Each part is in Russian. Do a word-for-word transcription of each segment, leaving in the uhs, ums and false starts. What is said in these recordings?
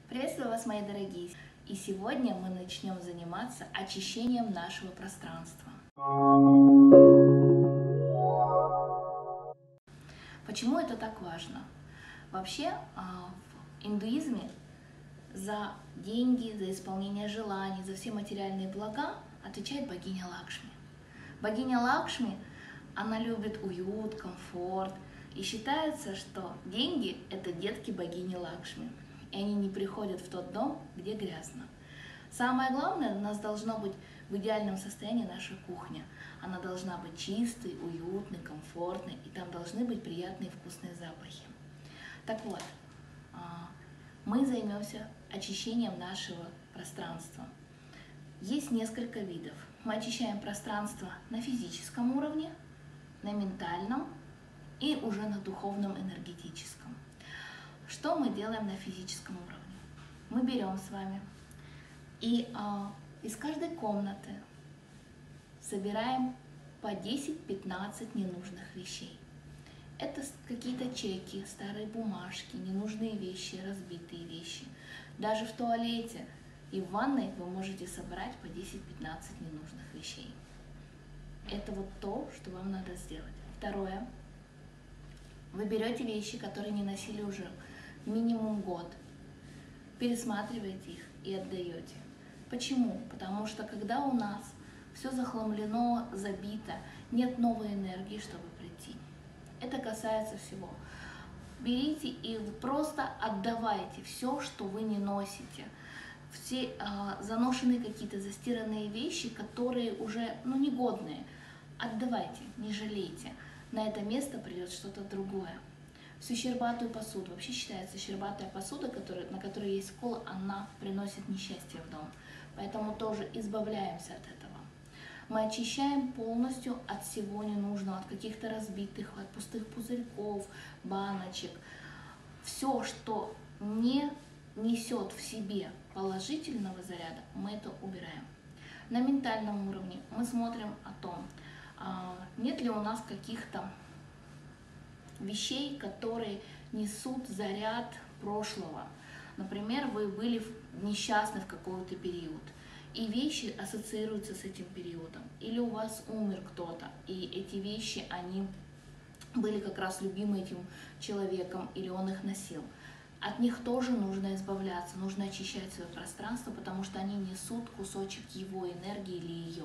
Приветствую вас, мои дорогие! И сегодня мы начнем заниматься очищением нашего пространства. Почему это так важно? Вообще, в индуизме за деньги, за исполнение желаний, за все материальные блага отвечает богиня Лакшми. Богиня Лакшми, она любит уют, комфорт, и считается, что деньги – это детки богини Лакшми, и они не приходят в тот дом, где грязно. Самое главное, у нас должно быть в идеальном состоянии наша кухня. Она должна быть чистой, уютной, комфортной, и там должны быть приятные вкусные запахи. Так вот, мы займемся очищением нашего пространства. Есть несколько видов. Мы очищаем пространство на физическом уровне, на ментальном и уже на духовном, энергетическом. Что мы делаем на физическом уровне? Мы берем с вами и а, из каждой комнаты собираем по десять-пятнадцать ненужных вещей. Это какие-то чеки, старые бумажки, ненужные вещи, разбитые вещи. Даже в туалете и в ванной вы можете собрать по десять-пятнадцать ненужных вещей. Это вот то, что вам надо сделать. Второе. Вы берете вещи, которые не носили уже минимум год, пересматриваете их и отдаете. Почему? Потому что когда у нас все захламлено, забито, нет новой энергии, чтобы прийти. Это касается всего. Берите и просто отдавайте все, что вы не носите. Все а, заношенные какие-то застиранные вещи, которые уже ну, негодные. Отдавайте, не жалейте. На это место придет что-то другое. Всю щербатую посуду, вообще считается, щербатая посуда, которая, на которой есть скол, она приносит несчастье в дом. Поэтому тоже избавляемся от этого. Мы очищаем полностью от всего ненужного, от каких-то разбитых, от пустых пузырьков, баночек. Все, что не несет в себе положительного заряда, мы это убираем. На ментальном уровне мы смотрим о том, нет ли у нас каких-то вещей, которые несут заряд прошлого. Например, вы были несчастны в какой-то период, и вещи ассоциируются с этим периодом. Или у вас умер кто-то, и эти вещи, они были как раз любимы этим человеком, или он их носил. От них тоже нужно избавляться, нужно очищать свое пространство, потому что они несут кусочек его энергии или ее.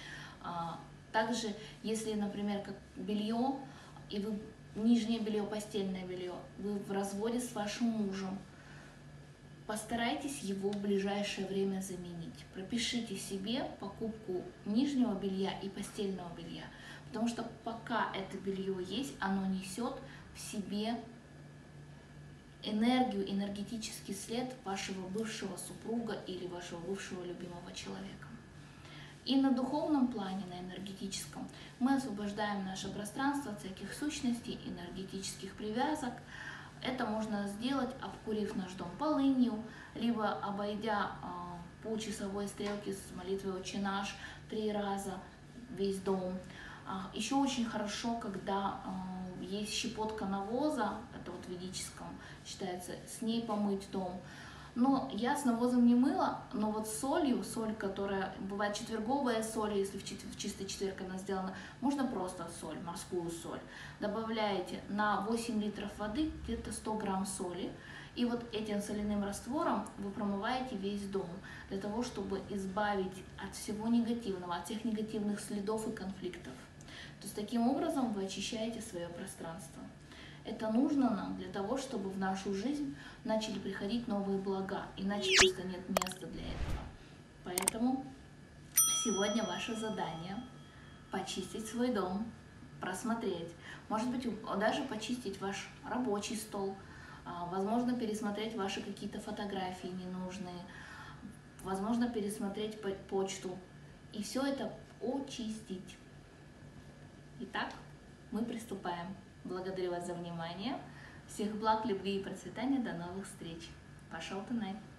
Также, если, например, как белье, и вы нижнее белье, постельное белье, вы в разводе с вашим мужем, постарайтесь его в ближайшее время заменить. Пропишите себе покупку нижнего белья и постельного белья, потому что пока это белье есть, оно несет в себе энергию, энергетический след вашего бывшего супруга или вашего бывшего любимого человека. И на духовном плане, на энергетическом, мы освобождаем наше пространство от всяких сущностей, энергетических привязок. Это можно сделать, обкурив наш дом полынью, либо обойдя э, по часовой стрелке с молитвой «Отче наш» три раза весь дом. А, еще очень хорошо, когда э, есть щепотка навоза, это вот в ведическом считается, с ней помыть дом. Но я с навозом не мыла, но вот солью, соль, которая бывает четверговая соль, если в, в чистый четверг она сделана, можно просто соль, морскую соль. Добавляете на восемь литров воды где-то сто грамм соли, и вот этим соляным раствором вы промываете весь дом, для того, чтобы избавить от всего негативного, от всех негативных следов и конфликтов. То есть таким образом вы очищаете свое пространство. Это нужно нам для того, чтобы в нашу жизнь начали приходить новые блага, иначе просто нет места для этого. Поэтому сегодня ваше задание – почистить свой дом, просмотреть, может быть, даже почистить ваш рабочий стол, возможно, пересмотреть ваши какие-то фотографии ненужные, возможно, пересмотреть почту и все это очистить. Итак, мы приступаем. Благодарю вас за внимание. Всех благ, любви и процветания. До новых встреч. Пошел ты, Най.